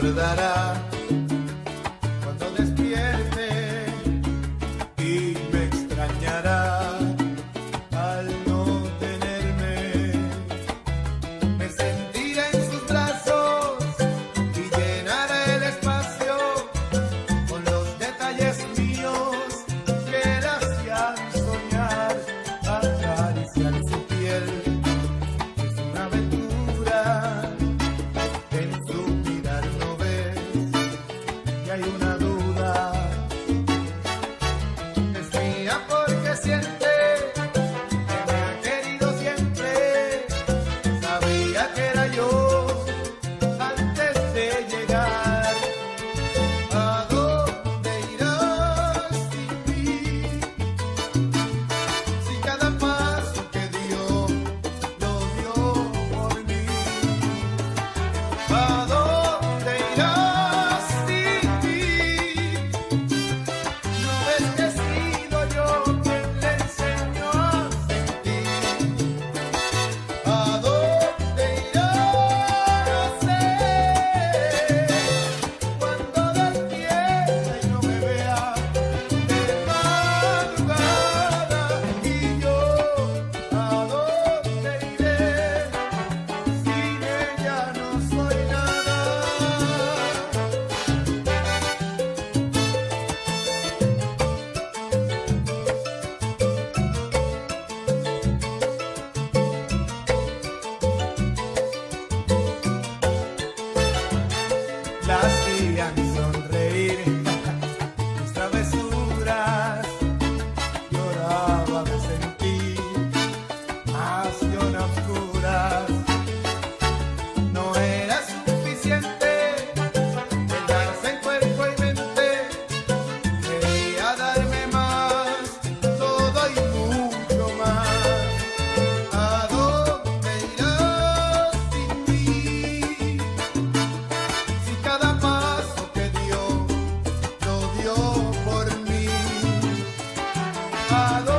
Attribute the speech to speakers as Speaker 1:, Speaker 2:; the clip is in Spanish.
Speaker 1: recordará cuando despierte y me extrañará al no tenerme. Me sentiré en sus brazos y llenaré el espacio con los detalles míos que la hacían soñar, acariciar su piel. Es una aventura que en su mirar no ves, y hay una duda. Es mía porque siente que me ha querido siempre. Sabía que era yo antes de llegar. ¿A dónde irás sin mí? Si cada paso que dio lo dio por mí. ¿A dónde irás sin mí? No ves que he sido yo quien le enseñó a sentir. ¿A dónde irás? No sé. Cuando despierta y no me vea de madrugada, y yo, ¿a dónde iré? Sin ella no soy nada. La hacían sonreír mis travesuras, lloraba de sentir pasión oscuras. No era suficiente el darse en cuerpo y mente, quería darme más, todo y mucho más. ¿A dónde irás sin mí? Si cada paso que dio lo dio por mí. ¿A dónde